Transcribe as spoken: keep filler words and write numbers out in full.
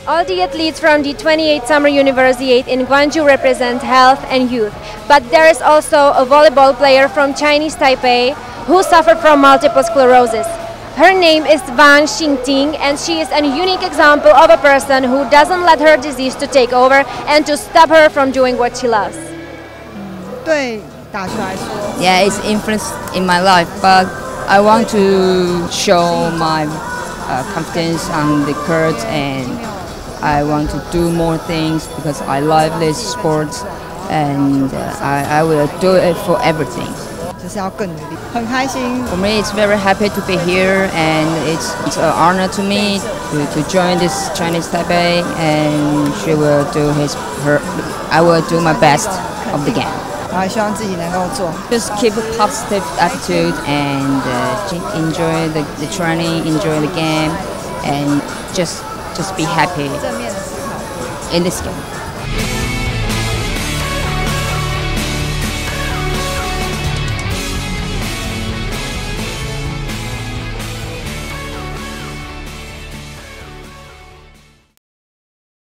All the athletes from the twenty-eighth Summer Universiade in Gwangju represent health and youth, but there is also a volleyball player from Chinese Taipei who suffered from multiple sclerosis. Her name is Wang Sin-ting, and she is a unique example of a person who doesn't let her disease to take over and to stop her from doing what she loves. Yeah, it's influenced in my life, but I want to show my uh, confidence on the court, and I want to do more things because I love this sport, and uh, I, I will do it for everything. For me, it's very happy to be here, and it's, it's an honor to me to, to join this Chinese Taipei, and she will do his her. I will do my best of the game. Just keep a positive attitude and uh, enjoy the, the training, enjoy the game, and just just be happy in this game.